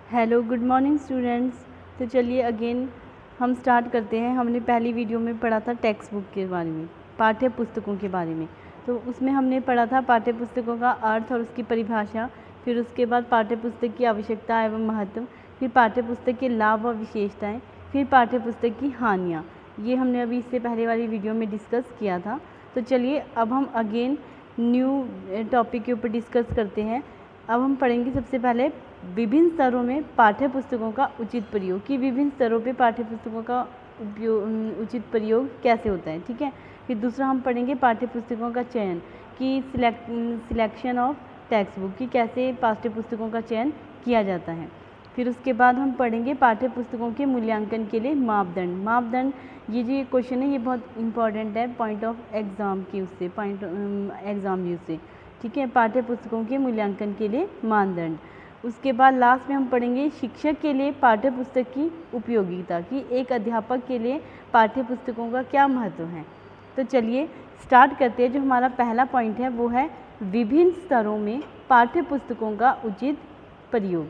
Hello good morning students. तो चलिए again हम स्टार्ट करते हैं। हमने पहली वीडियो में पढ़ा था टेक्स्ट बुक के बारे में, पाठ्य पुस्तकों के बारे में। तो उसमें हमने पढ़ा था पाठ्य पुस्तकों का अर्थ और उसकी परिभाषा, फिर उसके बाद पाठ्य पुस्तक की आवश्यकता एवं महत्व, फिर पाठ्य पुस्तक के लाभ और विशेषताएं, फिर पाठ्य पुस्तक की हानियाँ। ये हमने अभी इससे पहले वाली वीडियो में डिस्कस किया था। तो चलिए अब हम अगेन न्यू टॉपिक के ऊपर डिस्कस करते हैं। अब हम पढ़ेंगे सबसे पहले विभिन्न स्तरों में पाठ्य पुस्तकों का उचित प्रयोग, कि विभिन्न स्तरों पे पाठ्य पुस्तकों का उचित प्रयोग कैसे होता है। ठीक है। फिर दूसरा हम पढ़ेंगे पाठ्य पुस्तकों का चयन, कि सिलेक्शन ऑफ टेक्स्ट बुक, कि कैसे पाठ्य पुस्तकों का चयन किया जाता है। फिर उसके बाद हम पढ़ेंगे पाठ्य पुस्तकों के मूल्यांकन के लिए मापदंड। ये जो क्वेश्चन है ये बहुत इंपॉर्टेंट है पॉइंट ऑफ एग्ज़ाम की, उससे पॉइंट एग्ज़ाम व्यू से। ठीक है। पाठ्य पुस्तकों के मूल्यांकन के लिए मानदंड। उसके बाद लास्ट में हम पढ़ेंगे शिक्षक के लिए पाठ्य पुस्तक की उपयोगिता, कि एक अध्यापक के लिए पाठ्य पुस्तकों का क्या महत्व है। तो चलिए स्टार्ट करते हैं। जो हमारा पहला पॉइंट है वो है विभिन्न स्तरों में पाठ्य पुस्तकों का उचित प्रयोग।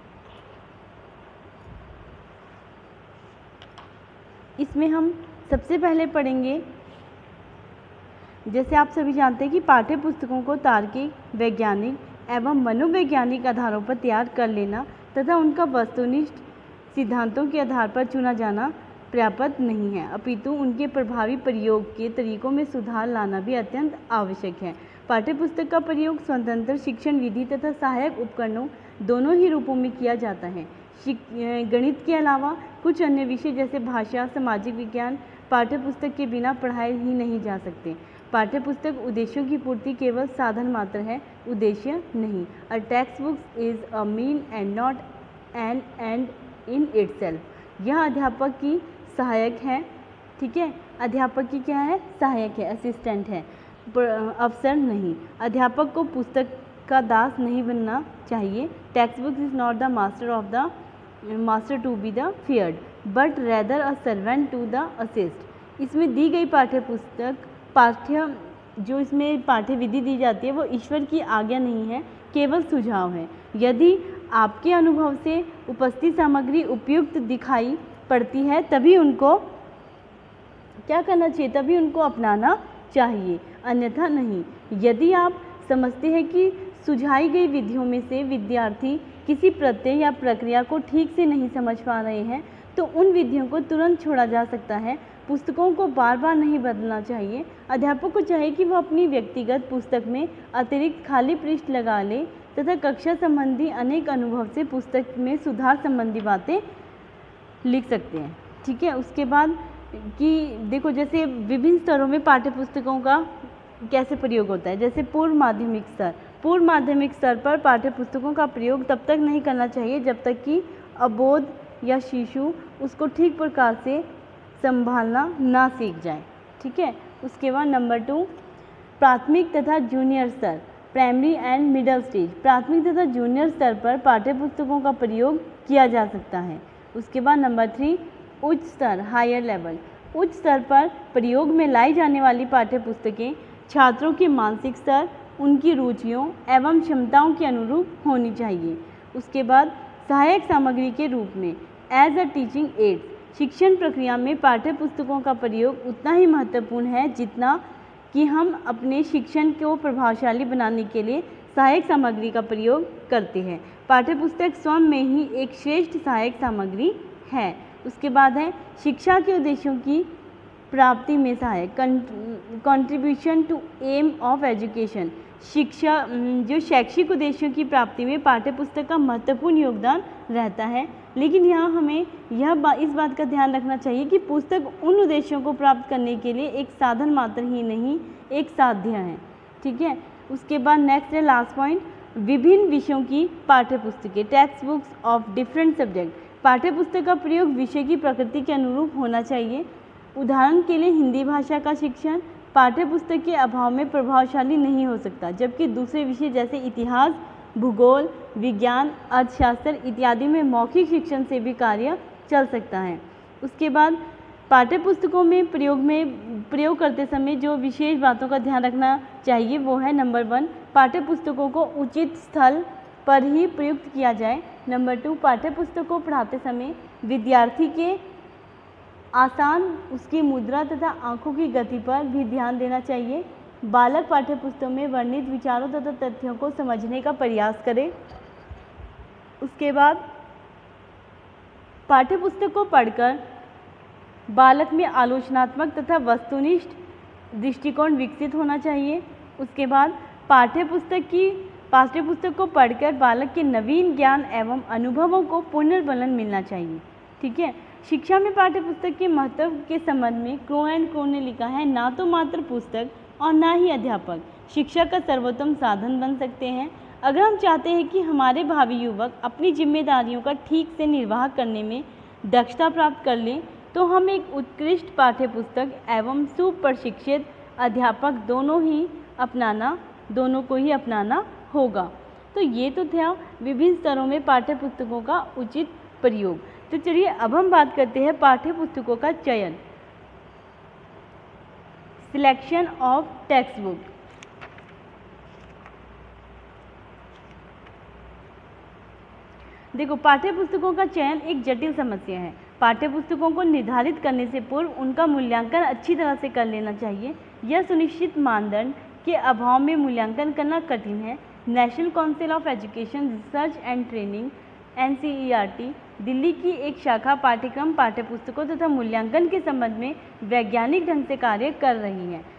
इसमें हम सबसे पहले पढ़ेंगे, जैसे आप सभी जानते हैं कि पाठ्य पुस्तकों को तार्किक, वैज्ञानिक एवं मनोवैज्ञानिक आधारों पर तैयार कर लेना तथा उनका वस्तुनिष्ठ सिद्धांतों के आधार पर चुना जाना पर्याप्त नहीं है, अपितु उनके प्रभावी प्रयोग के तरीकों में सुधार लाना भी अत्यंत आवश्यक है। पाठ्यपुस्तक का प्रयोग स्वतंत्र शिक्षण विधि तथा सहायक उपकरणों दोनों ही रूपों में किया जाता है। गणित के अलावा कुछ अन्य विषय जैसे भाषा, सामाजिक विज्ञान पाठ्यपुस्तक के बिना पढ़ाए ही नहीं जा सकते। पाठ्यपुस्तक उद्देश्यों की पूर्ति केवल साधन मात्र है, उद्देश्य नहीं। A textbook is a mean and not an end in itself. यह अध्यापक की सहायक है। ठीक है। अध्यापक की क्या है? सहायक है, असिस्टेंट है, अफसर नहीं। अध्यापक को पुस्तक का दास नहीं बनना चाहिए। Textbook is not the master to be the feared but rather a servant to the assist. इसमें दी गई जो इसमें पाठ्य विधि दी जाती है वो ईश्वर की आज्ञा नहीं है, केवल सुझाव है। यदि आपके अनुभव से उपस्थित सामग्री उपयुक्त दिखाई पड़ती है तभी उनको क्या करना चाहिए, तभी उनको अपनाना चाहिए, अन्यथा नहीं। यदि आप समझते हैं कि सुझाई गई विधियों में से विद्यार्थी किसी प्रत्यय या प्रक्रिया को ठीक से नहीं समझ पा रहे हैं तो उन विधियों को तुरंत छोड़ा जा सकता है। पुस्तकों को बार बार नहीं बदलना चाहिए। अध्यापक को चाहिए कि वह अपनी व्यक्तिगत पुस्तक में अतिरिक्त खाली पृष्ठ लगा ले तथा कक्षा संबंधी अनेक अनुभव से पुस्तक में सुधार संबंधी बातें लिख सकते हैं। ठीक है। उसके बाद कि देखो जैसे विभिन्न स्तरों में पाठ्य पुस्तकों का कैसे प्रयोग होता है। जैसे पूर्व माध्यमिक स्तर पर पाठ्य पुस्तकों का प्रयोग तब तक नहीं करना चाहिए जब तक कि अबोध या शिशु उसको ठीक प्रकार से संभालना ना सीख जाए। ठीक है। उसके बाद नंबर 2 प्राथमिक तथा जूनियर स्तर, प्राइमरी एंड मिडिल स्टेज। प्राथमिक तथा जूनियर स्तर पर पाठ्य पुस्तकों का प्रयोग किया जा सकता है। उसके बाद नंबर 3 उच्च स्तर, हायर लेवल। उच्च स्तर पर प्रयोग में लाई जाने वाली पाठ्य पुस्तकें छात्रों के मानसिक स्तर, उनकी रुचियों एवं क्षमताओं के अनुरूप होनी चाहिए। उसके बाद सहायक सामग्री के रूप में एज अ टीचिंग एड। शिक्षण प्रक्रिया में पाठ्य पुस्तकों का प्रयोग उतना ही महत्वपूर्ण है जितना कि हम अपने शिक्षण को प्रभावशाली बनाने के लिए सहायक सामग्री का प्रयोग करते हैं। पाठ्यपुस्तक स्वयं में ही एक श्रेष्ठ सहायक सामग्री है। उसके बाद है शिक्षा के उद्देश्यों की प्राप्ति में सहायक, contribution to aim of education. शिक्षा जो शैक्षिक उद्देश्यों की प्राप्ति में पाठ्यपुस्तक का महत्वपूर्ण योगदान रहता है, लेकिन यहाँ हमें इस बात का ध्यान रखना चाहिए कि पुस्तक उन उद्देश्यों को प्राप्त करने के लिए एक साधन मात्र ही नहीं, एक साध्य है। ठीक है। उसके बाद नेक्स्ट है लास्ट पॉइंट, विभिन्न विषयों की पाठ्यपुस्तकें, textbooks of different subject. पाठ्यपुस्तक का प्रयोग विषय की प्रकृति के अनुरूप होना चाहिए। उदाहरण के लिए हिंदी भाषा का शिक्षण पाठ्यपुस्तक के अभाव में प्रभावशाली नहीं हो सकता, जबकि दूसरे विषय जैसे इतिहास, भूगोल, विज्ञान, अर्थशास्त्र इत्यादि में मौखिक शिक्षण से भी कार्य चल सकता है। उसके बाद पाठ्यपुस्तकों में प्रयोग करते समय जो विशेष बातों का ध्यान रखना चाहिए वो है नंबर 1 पाठ्यपुस्तकों को उचित स्थल पर ही प्रयुक्त किया जाए। नंबर 2, पाठ्य पुस्तक को पढ़ाते समय विद्यार्थी के आसान उसकी मुद्रा तथा आंखों की गति पर भी ध्यान देना चाहिए। बालक पाठ्य पुस्तक में वर्णित विचारों तथा तथ्यों को समझने का प्रयास करे। उसके बाद पाठ्य पुस्तक को पढ़कर बालक में आलोचनात्मक तथा वस्तुनिष्ठ दृष्टिकोण विकसित होना चाहिए। उसके बाद पाठ्य पुस्तक को पढ़कर बालक के नवीन ज्ञान एवं अनुभवों को पुनर्बलन मिलना चाहिए। ठीक है। शिक्षा में पाठ्य पुस्तक के महत्व के संबंध में क्रो एंड क्रो ने लिखा है, ना तो मात्र पुस्तक और ना ही अध्यापक शिक्षा का सर्वोत्तम साधन बन सकते हैं। अगर हम चाहते हैं कि हमारे भावी युवक अपनी जिम्मेदारियों का ठीक से निर्वाह करने में दक्षता प्राप्त कर लें, तो हम एक उत्कृष्ट पाठ्य पुस्तक एवं सुप्रशिक्षित अध्यापक दोनों को ही अपनाना होगा। तो ये तो था विभिन्न स्तरों में पाठ्य पुस्तकों का उचित प्रयोग। तो चलिए अब हम बात करते हैं पाठ्य पुस्तकों का चयन, सिलेक्शन ऑफ टेक्स्ट बुक। देखो, पाठ्य पुस्तकों का चयन एक जटिल समस्या है। पाठ्य पुस्तकों को निर्धारित करने से पूर्व उनका मूल्यांकन अच्छी तरह से कर लेना चाहिए। यह सुनिश्चित मानदंड के अभाव में मूल्यांकन करना कठिन है। National Council of Education Research and Training NCERT Delhi की एक शाखा पाठ्यक्रम पाठ्य पुस्तकों तथा मूल्यांकन के संबंध में वैज्ञानिक ढंग से कार्य कर रही है।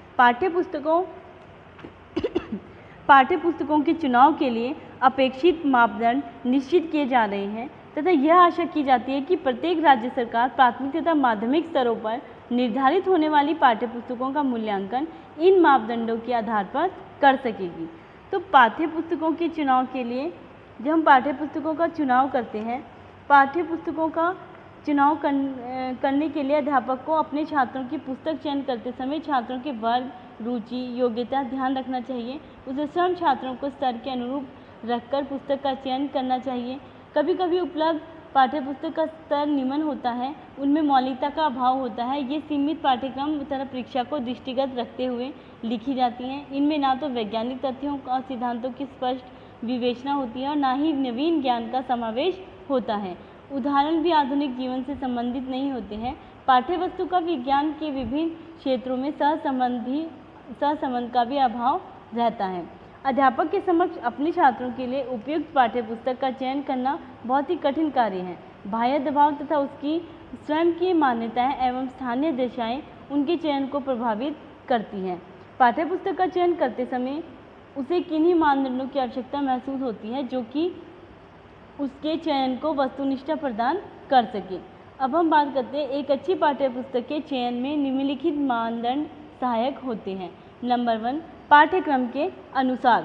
पाठ्य पुस्तकों के चुनाव के लिए अपेक्षित मापदंड निश्चित किए जा रहे हैं तथा यह आशा की जाती है कि प्रत्येक राज्य सरकार प्राथमिक तथा माध्यमिक स्तरों पर निर्धारित होने वाली पाठ्य पुस्तकों का मूल्यांकन इन मापदंडों के आधार पर कर सकेगी। तो पाठ्य पुस्तकों के चुनाव के लिए जब हम पाठ्य पुस्तकों का चुनाव करते हैं, पाठ्य पुस्तकों का चुनाव करने के लिए अध्यापक को अपने छात्रों की पुस्तक चयन करते समय छात्रों के वर्ग, रुचि, योग्यता ध्यान रखना चाहिए। उसे स्वयं छात्रों को स्तर के अनुरूप रखकर पुस्तक का चयन करना चाहिए। कभी कभी उपलब्ध पाठ्य पुस्तक का स्तर निम्न होता है, उनमें मौलिकता का अभाव होता है। ये सीमित पाठ्यक्रम तथा परीक्षा को दृष्टिगत रखते हुए लिखी जाती हैं। इनमें ना तो वैज्ञानिक तथ्यों और सिद्धांतों की स्पष्ट विवेचना होती है और ना ही नवीन ज्ञान का समावेश होता है। उदाहरण भी आधुनिक जीवन से संबंधित नहीं होते हैं। पाठ्य वस्तु का विज्ञान के विभिन्न क्षेत्रों में सहसंबंध का भी अभाव रहता है। अध्यापक के समक्ष अपने छात्रों के लिए उपयुक्त पाठ्य पुस्तक का चयन करना बहुत ही कठिन कार्य है। बाह्य दबाव तथा उसकी स्वयं की मान्यताएं एवं स्थानीय दशाएं उनके चयन को प्रभावित करती हैं। पाठ्य पुस्तक का चयन करते समय उसे किन्हीं मानदंडों की आवश्यकता महसूस होती है जो कि उसके चयन को वस्तुनिष्ठता प्रदान कर सके। अब हम बात करते हैं एक अच्छी पाठ्य पुस्तक के चयन में निम्नलिखित मानदंड सहायक होते हैं। नंबर 1, पाठ्यक्रम के अनुसार।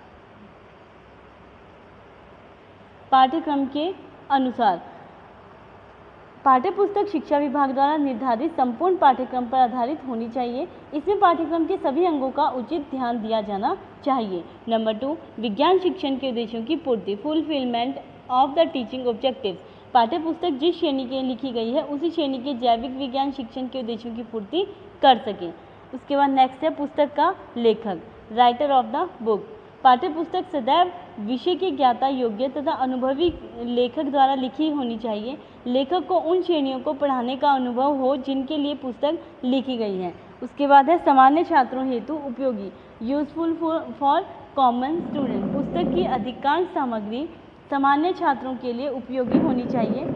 पाठ्य पुस्तक शिक्षा विभाग द्वारा निर्धारित संपूर्ण पाठ्यक्रम पर आधारित होनी चाहिए। इसमें पाठ्यक्रम के सभी अंगों का उचित ध्यान दिया जाना चाहिए। नंबर 2, विज्ञान शिक्षण के उद्देश्यों की पूर्ति, fulfilment of the teaching objectives. पाठ्य पुस्तक जिस श्रेणी के लिखी गई है उसी श्रेणी के जैविक विज्ञान शिक्षण के उद्देश्यों की पूर्ति कर सके। उसके बाद नेक्स्ट है पुस्तक का लेखक, राइटर ऑफ द बुक। पाठ्य पुस्तक सदैव विषय के ज्ञाता, योग्य तथा अनुभवी लेखक द्वारा लिखी होनी चाहिए। लेखक को उन श्रेणियों को पढ़ाने का अनुभव हो जिनके लिए पुस्तक लिखी गई है। उसके बाद है सामान्य छात्रों हेतु उपयोगी, यूजफुल फॉर कॉमन स्टूडेंट। पुस्तक की अधिकांश सामग्री सामान्य छात्रों के लिए उपयोगी होनी चाहिए।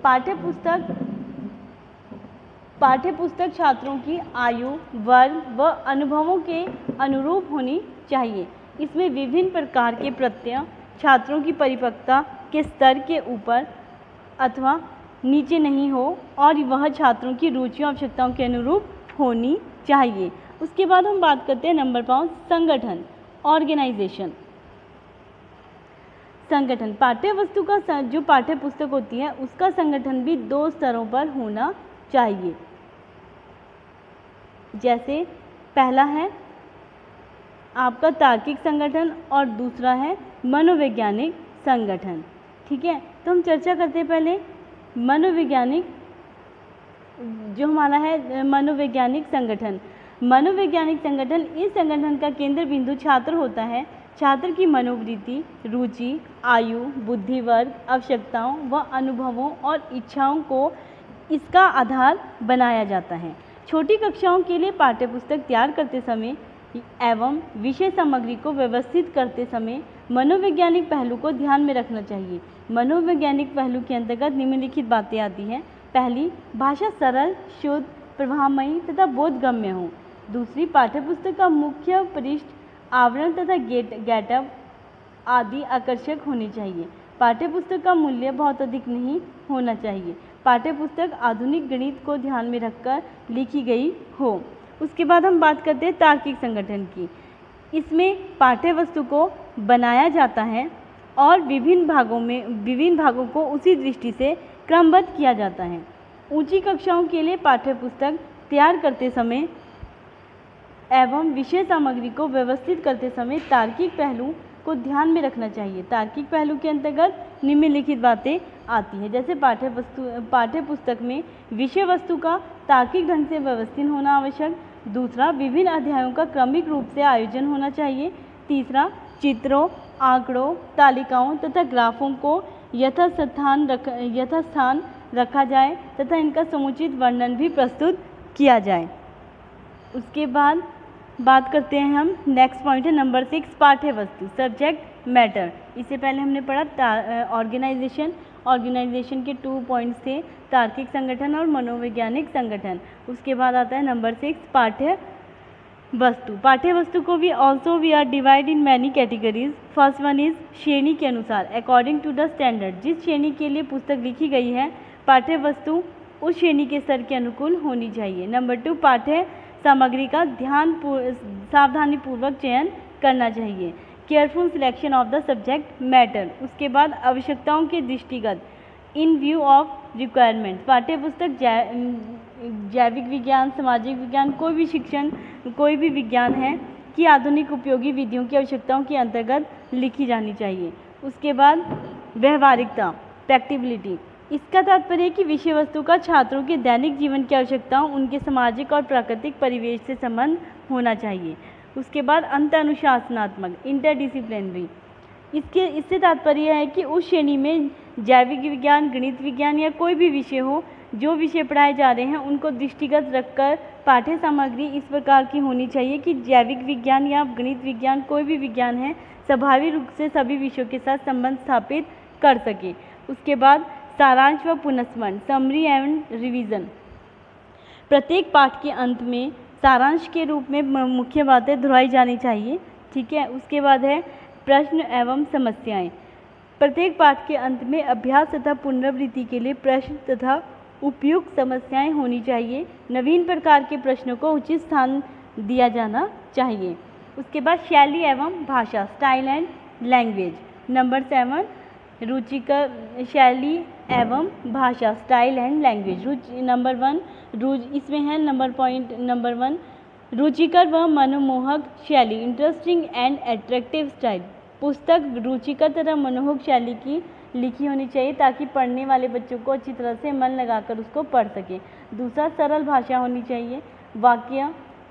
पाठ्य पुस्तक छात्रों की आयु, वर्ग व अनुभवों के अनुरूप होनी चाहिए। इसमें विभिन्न प्रकार के प्रत्यय छात्रों की परिपक्वता के स्तर के ऊपर अथवा नीचे नहीं हो और वह छात्रों की रुचियों आवश्यकताओं के अनुरूप होनी चाहिए। उसके बाद हम बात करते हैं नंबर 5, संगठन, ऑर्गेनाइजेशन। संगठन, पाठ्य वस्तु का जो पाठ्य पुस्तक होती है उसका संगठन भी 2 स्तरों पर होना चाहिए। जैसे पहला है आपका तार्किक संगठन और दूसरा है मनोवैज्ञानिक संगठन। ठीक है, तो हम चर्चा करते हैं पहले मनोवैज्ञानिक, जो हमारा है मनोवैज्ञानिक संगठन। मनोवैज्ञानिक संगठन, इस संगठन का केंद्र बिंदु छात्र होता है। छात्र की मनोवृत्ति, रुचि, आयु, बुद्धि वर्ग, आवश्यकताओं व अनुभवों और इच्छाओं को इसका आधार बनाया जाता है। छोटी कक्षाओं के लिए पाठ्यपुस्तक तैयार करते समय एवं विषय सामग्री को व्यवस्थित करते समय मनोवैज्ञानिक पहलू को ध्यान में रखना चाहिए। मनोवैज्ञानिक पहलू के अंतर्गत निम्नलिखित बातें आती हैं। पहली, भाषा सरल, शुद्ध, प्रभावमयी तथा बोधगम्य हो। दूसरी, पाठ्यपुस्तक का मुख्य पृष्ठ, आवरण तथा गेटअप आदि आकर्षक होनी चाहिए। पाठ्यपुस्तक का मूल्य बहुत अधिक नहीं होना चाहिए। पाठ्यपुस्तक आधुनिक गणित को ध्यान में रखकर लिखी गई हो। उसके बाद हम बात करते हैं तार्किक संगठन की। इसमें पाठ्य वस्तु को बनाया जाता है और विभिन्न भागों को उसी दृष्टि से क्रमबद्ध किया जाता है। ऊंची कक्षाओं के लिए पाठ्यपुस्तक तैयार करते समय एवं विषय सामग्री को व्यवस्थित करते समय तार्किक पहलू को ध्यान में रखना चाहिए। तार्किक पहलू के अंतर्गत निम्नलिखित बातें आती हैं, जैसे पाठ्यपुस्तक में विषय वस्तु का तार्किक ढंग से व्यवस्थित होना आवश्यक। दूसरा, विभिन्न अध्यायों का क्रमिक रूप से आयोजन होना चाहिए। तीसरा, चित्रों, आंकड़ों, तालिकाओं तथा ग्राफों को यथास्थान रखा जाए तथा इनका समुचित वर्णन भी प्रस्तुत किया जाए। उसके बाद बात करते हैं हम, नेक्स्ट पॉइंट है नंबर 6, पाठ्य वस्तु, सब्जेक्ट मैटर। इससे पहले हमने पढ़ा ऑर्गेनाइजेशन के 2 पॉइंट्स थे, तार्किक संगठन और मनोवैज्ञानिक संगठन। उसके बाद आता है नंबर 6, पाठ्य वस्तु। पाठ्य वस्तु को भी also we are divide in many categories. First one is श्रेणी के अनुसार, अकॉर्डिंग टू द स्टैंडर्ड। जिस श्रेणी के लिए पुस्तक लिखी गई है, पाठ्य वस्तु उस श्रेणी के स्तर के अनुकूल होनी चाहिए। नंबर 2, पाठ्य सामग्री का सावधानीपूर्वक चयन करना चाहिए। Careful selection of the subject matter. उसके बाद आवश्यकताओं के दृष्टिगत, इन व्यू ऑफ रिक्वायरमेंट। पाठ्यपुस्तक जैविक विज्ञान, सामाजिक विज्ञान, कोई भी विज्ञान है कि आधुनिक उपयोगी विधियों की आवश्यकताओं के अंतर्गत लिखी जानी चाहिए। उसके बाद व्यवहारिकता, प्रैक्टिबिलिटी। इसका तात्पर्य है कि विषय वस्तु का छात्रों के दैनिक जीवन की आवश्यकताओं, उनके सामाजिक और प्राकृतिक परिवेश से संबंध होना चाहिए। उसके बाद अंत अनुशासनात्मक, इंटरडिसिप्लिनरी। इससे तात्पर्य है कि उस श्रेणी में जैविक विज्ञान, गणित विज्ञान या कोई भी विषय हो, जो विषय पढ़ाए जा रहे हैं उनको दृष्टिगत रखकर पाठ्य सामग्री इस प्रकार की होनी चाहिए कि जैविक विज्ञान या गणित विज्ञान, कोई भी विज्ञान है, स्वाभाविक रूप से सभी विषयों के साथ संबंध स्थापित कर सके। उसके बाद सारांश व पुनस्मरण, समरी एंड रिवीजन। प्रत्येक पाठ के अंत में सारांश के रूप में मुख्य बातें दोहराई जानी चाहिए। ठीक है। उसके बाद है प्रश्न एवं समस्याएं। प्रत्येक पाठ के अंत में अभ्यास तथा पुनरावृत्ति के लिए प्रश्न तथा उपयुक्त समस्याएं होनी चाहिए। नवीन प्रकार के प्रश्नों को उचित स्थान दिया जाना चाहिए। उसके बाद शैली एवं भाषा, स्टाइल एंड लैंग्वेज। नंबर 7, रुचिकर शैली एवं भाषा, स्टाइल एंड लैंग्वेज। नंबर 1 इसमें है नंबर 1 रुचिकर व मनमोहक शैली, इंटरेस्टिंग एंड एट्रैक्टिव स्टाइल। पुस्तक रुचिकर तथा मनमोहक शैली की लिखी होनी चाहिए ताकि पढ़ने वाले बच्चों को अच्छी तरह से मन लगाकर उसको पढ़ सके। दूसरा, सरल भाषा होनी चाहिए, वाक्य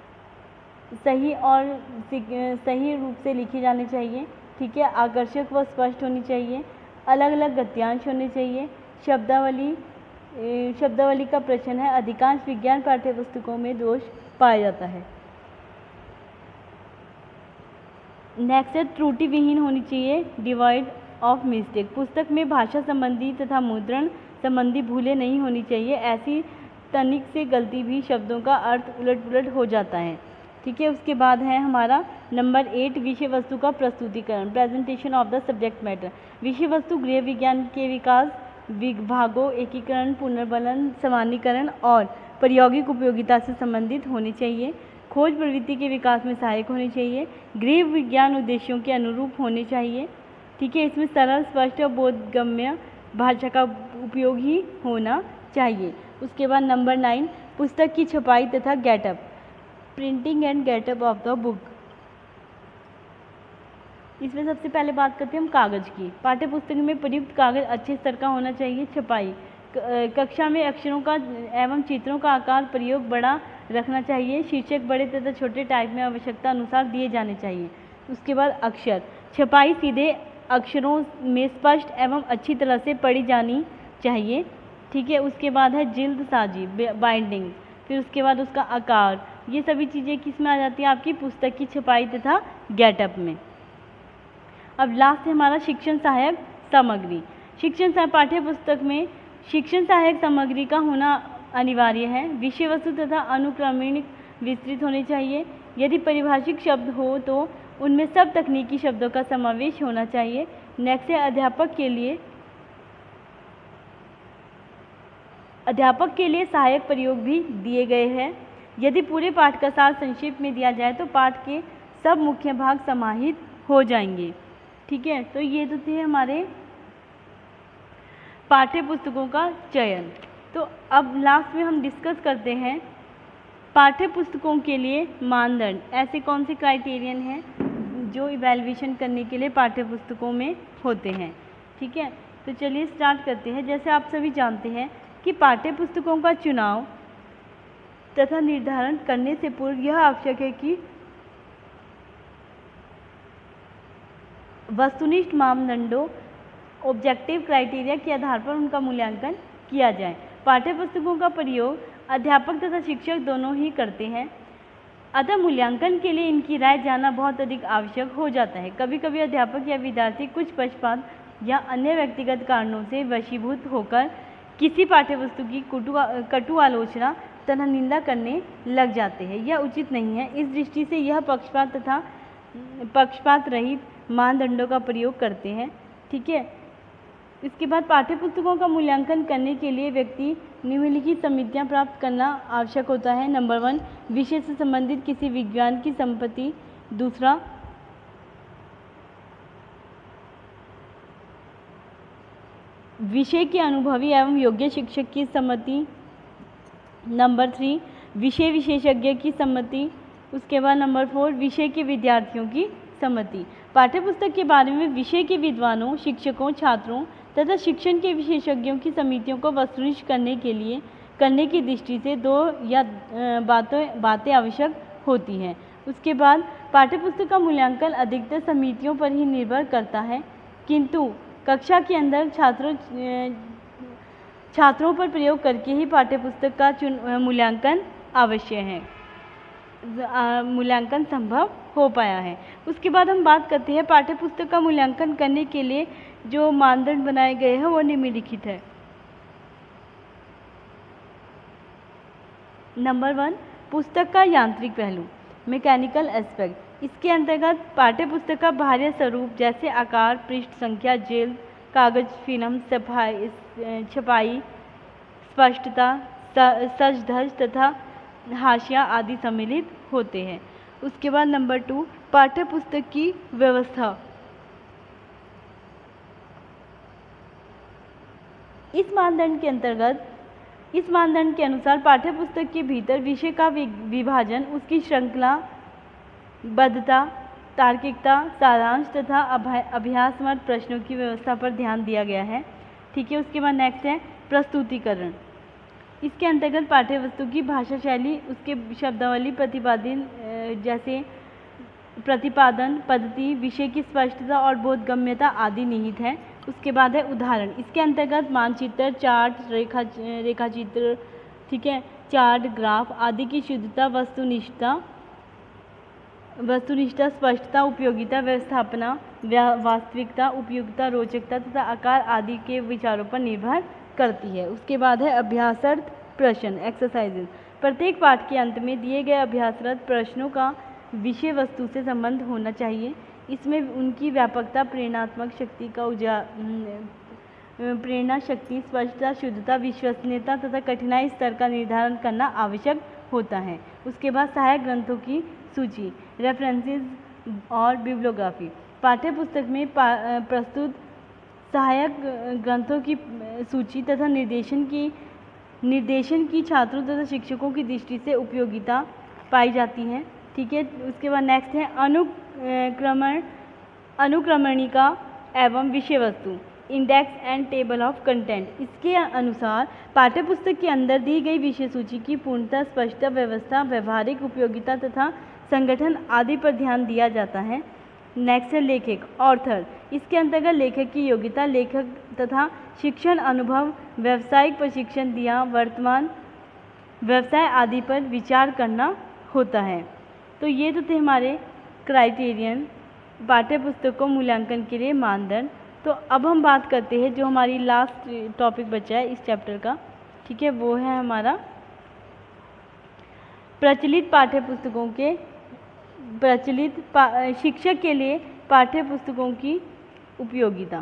सही रूप से लिखे जाने चाहिए। ठीक है। आकर्षक व स्पष्ट होनी चाहिए। अलग अलग गद्यांश होने चाहिए। शब्दावली का प्रश्न है, अधिकांश विज्ञान पाठ्य पुस्तकों में दोष पाया जाता है। नेक्स्ट है त्रुटि विहीन होनी चाहिए, डिवॉइड ऑफ मिस्टेक। पुस्तक में भाषा संबंधी तथा मुद्रण संबंधी भूलें नहीं होनी चाहिए। ऐसी तनिक से गलती भी शब्दों का अर्थ उलट पुलट हो जाता है। ठीक है। उसके बाद है हमारा नंबर 8, विषय वस्तु का प्रस्तुतिकरण, presentation of the subject matter. विषय वस्तु गृह विज्ञान के विकास, विभागों, एकीकरण, पुनर्बलन, सामान्यीकरण और प्रायोगिक उपयोगिता से संबंधित होनी चाहिए। खोज प्रवृत्ति के विकास में सहायक होनी चाहिए। गृह विज्ञान उद्देश्यों के अनुरूप होने चाहिए। ठीक है। इसमें सरल, स्पष्ट और बोधगम्य भाषा का उपयोग ही होना चाहिए। उसके बाद नंबर 9, पुस्तक की छपाई तथा getup, printing and getup of the book. इसमें सबसे पहले बात करते हैं हम कागज़ की। पाठ्य पुस्तक में प्रयुक्त कागज़ अच्छे स्तर का होना चाहिए। छपाई, कक्षा में अक्षरों का एवं चित्रों का आकार प्रयोग बड़ा रखना चाहिए। शीर्षक बड़े तथा छोटे टाइप में आवश्यकता अनुसार दिए जाने चाहिए। उसके बाद अक्षर, छपाई सीधे अक्षरों में स्पष्ट एवं अच्छी तरह से पढ़ी जानी चाहिए, ठीक है। उसके बाद है जिल्द साजी, बाइंडिंग, फिर उसके बाद उसका आकार, ये सभी चीज़ें किस में आ जाती है, आपकी पुस्तक की छपाई तथा गेटअप में। अब लास्ट है हमारा शिक्षण सहायक सामग्री। शिक्षण सहायक पाठ्य पुस्तक में शिक्षण सहायक सामग्री का होना अनिवार्य है। विषय वस्तु तथा अनुक्रमणिक विस्तृत होनी चाहिए। यदि परिभाषिक शब्द हो तो उनमें सब तकनीकी शब्दों का समावेश होना चाहिए। नेक्स्ट है अध्यापक के लिए सहायक प्रयोग भी दिए गए हैं। यदि पूरे पाठ का सार संक्षेप में दिया जाए तो पाठ के सब मुख्य भाग समाहित हो जाएंगे, ठीक है। तो ये तो थे हमारे पाठ्य पुस्तकों का चयन। तो अब लास्ट में हम डिस्कस करते हैं पाठ्य पुस्तकों के लिए मानदंड, ऐसे कौन से क्राइटेरियन हैं जो इवैल्यूएशन करने के लिए पाठ्य पुस्तकों में होते हैं, ठीक है। तो चलिए स्टार्ट करते हैं। जैसे आप सभी जानते हैं कि पाठ्य पुस्तकों का चुनाव तथा निर्धारण करने से पूर्व यह आवश्यक है कि वस्तुनिष्ठ मापदंडों ऑब्जेक्टिव क्राइटेरिया के आधार पर उनका मूल्यांकन किया जाए। पाठ्य पुस्तकों का प्रयोग अध्यापक तथा शिक्षक दोनों ही करते हैं, अतः मूल्यांकन के लिए इनकी राय जानना बहुत अधिक आवश्यक हो जाता है। कभी कभी अध्यापक या विद्यार्थी कुछ पक्षपात या अन्य व्यक्तिगत कारणों से वशीभूत होकर किसी पाठ्यपुस्तक की कटु आलोचना तथा निंदा करने लग जाते हैं। यह उचित नहीं है। इस दृष्टि से यह पक्षपात रहित मानदंडों का प्रयोग करते हैं, ठीक है। इसके बाद पाठ्यपुस्तकों का मूल्यांकन करने के लिए व्यक्ति निम्नलिखित समितियां प्राप्त करना आवश्यक होता है। नंबर 1, विषय से संबंधित किसी विज्ञान की संपत्ति। दूसरा, विषय के अनुभवी एवं योग्य शिक्षक की सम्मति। नंबर 3, विषय विशेषज्ञ की सम्मति। उसके बाद नंबर 4, विषय के विद्यार्थियों की सम्मति। पाठ्यपुस्तक के बारे में विषय के विद्वानों, शिक्षकों, छात्रों तथा शिक्षण के विशेषज्ञों की समितियों को वस्तुनिष्ठ करने की दृष्टि से 2 या बातें आवश्यक होती हैं। उसके बाद पाठ्यपुस्तक का मूल्यांकन अधिकतर समितियों पर ही निर्भर करता है, किंतु कक्षा के अंदर छात्रों पर प्रयोग करके ही पाठ्यपुस्तक का मूल्यांकन आवश्यक है, मूल्यांकन संभव हो पाया है। उसके बाद हम बात करते हैं पाठ्यपुस्तक का मूल्यांकन करने के लिए जो मानदंड बनाए गए हैं वो निम्नलिखित है। नंबर 1, पुस्तक का यांत्रिक पहलू, मैकेनिकल एस्पेक्ट। इसके अंतर्गत पाठ्यपुस्तक का बाह्य स्वरूप जैसे आकार, पृष्ठ संख्या, जेल, कागज, फिल्म, छपाई, स्पष्टता, सज धज तथा हाशिया आदि सम्मिलित होते हैं। उसके बाद नंबर 2, पाठ्यपुस्तक की व्यवस्था। इस मानदंड के अनुसार पाठ्यपुस्तक के भीतर विषय का विभाजन, उसकी श्रृंखलाबद्धता, तार्किकता, सारांश तथा अभ्यासमत प्रश्नों की व्यवस्था पर ध्यान दिया गया है, ठीक है। उसके बाद नेक्स्ट है प्रस्तुतिकरण। इसके अंतर्गत पाठ्यवस्तु की भाषा शैली, उसके शब्दावली, प्रतिपादन पद्धति, विषय की स्पष्टता और बोधगम्यता आदि निहित है। उसके बाद है उदाहरण। इसके अंतर्गत मानचित्र, चार्ट, रेखाचित्र, ठीक है, चार्ट, ग्राफ आदि की शुद्धता, वस्तुनिष्ठता, स्पष्टता, उपयोगिता, व्यवस्थापना, वास्तविकता, उपयुक्तता, रोचकता तथा आकार आदि के विचारों पर निर्भर करती है। उसके बाद है अभ्यासरत प्रश्न, एक्सरसाइजेज। प्रत्येक पाठ के अंत में दिए गए अभ्यासरत प्रश्नों का विषय वस्तु से संबंध होना चाहिए। इसमें उनकी व्यापकता, प्रेरणा शक्ति, स्पष्टता, शुद्धता, विश्वसनीयता तथा कठिनाई स्तर का निर्धारण करना आवश्यक होता है। उसके बाद सहायक ग्रंथों की सूची, रेफरेंसेस और बिब्लियोग्राफी। पाठ्यपुस्तक में प्रस्तुत सहायक ग्रंथों की सूची तथा निर्देशन की छात्रों तथा शिक्षकों की दृष्टि से उपयोगिता पाई जाती है, ठीक है। उसके बाद नेक्स्ट है अनुक्रमणिका एवं विषय वस्तु, index and table of content. इसके अनुसार पाठ्यपुस्तक के अंदर दी गई विषय सूची की पूर्णता, स्पष्टता, व्यवस्था, व्यवहारिक उपयोगिता तथा संगठन आदि पर ध्यान दिया जाता है। नेक्स्ट है लेखक, ऑथर। इसके अंतर्गत लेखक की योग्यता, लेखक तथा शिक्षण अनुभव, व्यावसायिक प्रशिक्षण दिया, वर्तमान व्यवसाय आदि पर विचार करना होता है। तो ये तो थे हमारे क्राइटेरियन, पाठ्य पुस्तक को मूल्यांकन के लिए मानदंड। तो अब हम बात करते हैं जो हमारी लास्ट टॉपिक बचा है इस चैप्टर का, ठीक है, वो है हमारा प्रचलित पाठ्य पुस्तकों के शिक्षक के लिए पाठ्य पुस्तकों की उपयोगिता।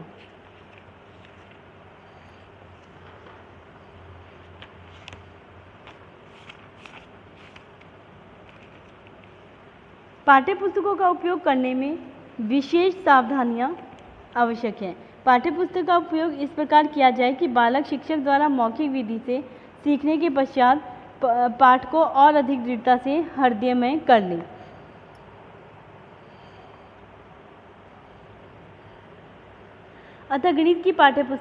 पाठ्य पुस्तकों का उपयोग करने में विशेष सावधानियां आवश्यक है। पाठ्य पुस्तक का उपयोग इस प्रकार किया जाए कि बालक शिक्षक द्वारा मौखिक विधि से सीखने के पश्चात पाठ को और अधिक दृढ़ता से हृदयमय कर ले। अतः गणित की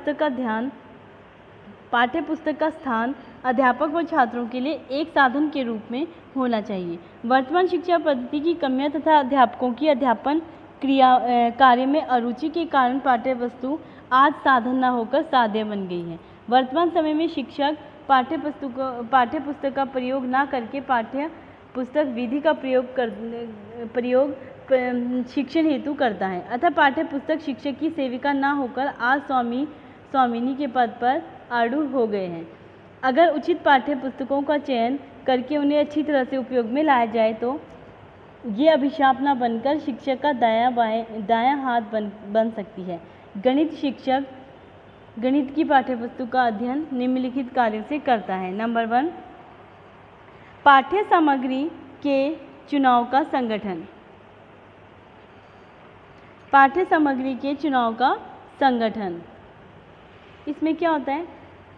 पाठ्य पुस्तक का स्थान अध्यापक व छात्रों के लिए एक साधन के रूप में होना चाहिए। वर्तमान शिक्षा पद्धति की कमियां तथा अध्यापकों की अध्यापन कार्य में अरुचि के कारण पाठ्य वस्तु आज साधन न होकर साध्य बन गई है। वर्तमान समय में शिक्षक पाठ्य पुस्तक का प्रयोग न करके पाठ्य पुस्तक विधि का प्रयोग शिक्षण हेतु करता है। अतः पाठ्य पुस्तक शिक्षक की सेविका न होकर आज स्वामिनी के पद पर आरूढ़ हो गए हैं। अगर उचित पाठ्य पुस्तकों का चयन करके उन्हें अच्छी तरह से उपयोग में लाया जाए तो ये अभिशाप न बनकर शिक्षक का दायां हाथ बन सकती है। गणित शिक्षक गणित की पाठ्यपुस्तक का अध्ययन निम्नलिखित कार्यों से करता है। नंबर 1, पाठ्य सामग्री के चुनाव का संगठन। पाठ्य सामग्री के चुनाव का संगठन, इसमें क्या होता है?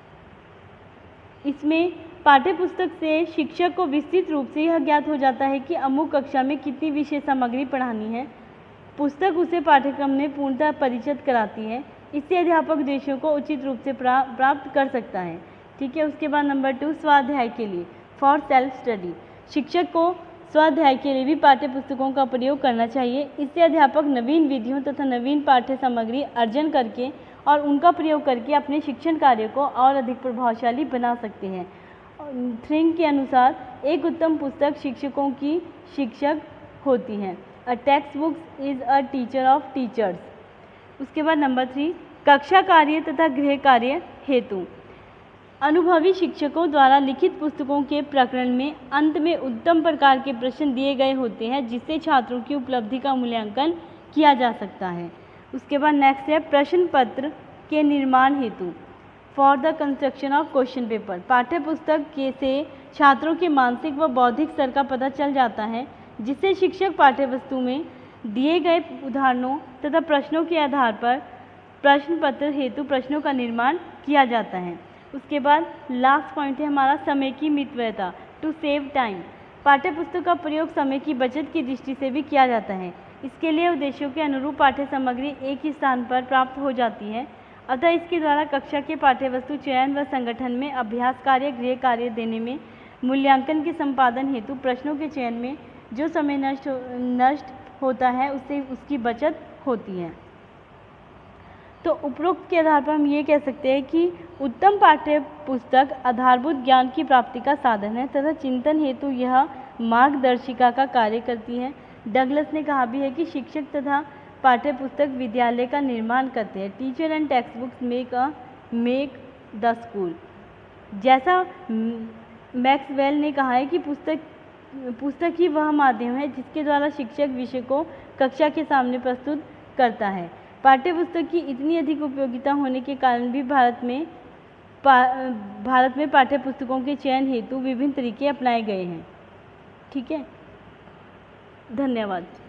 इसमें पाठ्य पुस्तक से शिक्षक को विस्तृत रूप से यह ज्ञात हो जाता है कि अमुक कक्षा में कितनी विषय सामग्री पढ़ानी है। पुस्तक उसे पाठ्यक्रम में पूर्णतः परिचित कराती है। इससे अध्यापक उद्देश्यों को उचित रूप से प्राप्त कर सकता है। ठीक है। उसके बाद नंबर 2, स्वाध्याय के लिए, फॉर सेल्फ स्टडी। शिक्षक को स्वाध्याय के लिए भी पाठ्य पुस्तकों का प्रयोग करना चाहिए। इससे अध्यापक नवीन विधियों तथा नवीन पाठ्य सामग्री अर्जन करके और उनका प्रयोग करके अपने शिक्षण कार्य को और अधिक प्रभावशाली बना सकते हैं। थ्रिंग के अनुसार एक उत्तम पुस्तक शिक्षकों की शिक्षक होती है। A textbook is a teacher of teachers. उसके बाद नंबर 3, कक्षा कार्य तथा गृह कार्य हेतु। अनुभवी शिक्षकों द्वारा लिखित पुस्तकों के प्रकरण में अंत में उत्तम प्रकार के प्रश्न दिए गए होते हैं जिससे छात्रों की उपलब्धि का मूल्यांकन किया जा सकता है। उसके बाद नेक्स्ट है प्रश्न पत्र के निर्माण हेतु, for the construction of question paper. पाठ्य पुस्तक के से छात्रों के मानसिक व बौद्धिक स्तर का पता चल जाता है जिससे शिक्षक पाठ्य वस्तु में दिए गए उदाहरणों तथा प्रश्नों के आधार पर प्रश्न पत्र हेतु प्रश्नों का निर्माण किया जाता है। उसके बाद लास्ट पॉइंट है हमारा समय की मितव्ययता, टू सेव टाइम। पाठ्य पुस्तक का प्रयोग समय की बचत की दृष्टि से भी किया जाता है। इसके लिए उद्देश्यों के अनुरूप पाठ्य सामग्री एक ही स्थान पर प्राप्त हो जाती है। अतः इसके द्वारा कक्षा के पाठ्य वस्तु चयन व संगठन में, अभ्यास कार्य, गृह कार्य देने में, मूल्यांकन के संपादन हेतु प्रश्नों के चयन में जो समय नष्ट होता है उससे उसकी बचत होती है। तो उपरोक्त के आधार पर हम ये कह सकते हैं कि उत्तम पाठ्य पुस्तक आधारभूत ज्ञान की प्राप्ति का साधन है तथा चिंतन हेतु यह मार्गदर्शिका का कार्य करती है। डगलस ने कहा भी है कि शिक्षक तथा पाठ्य पुस्तक विद्यालय का निर्माण करते हैं। Teacher and textbooks make the school. जैसा मैक्सवेल ने कहा है कि पुस्तक ही वह माध्यम है जिसके द्वारा शिक्षक विषय को कक्षा के सामने प्रस्तुत करता है। पाठ्य पुस्तक की इतनी अधिक उपयोगिता होने के कारण भी भारत में पाठ्य पुस्तकों के चयन हेतु विभिन्न तरीके अपनाए गए हैं। ठीक है, धन्यवाद।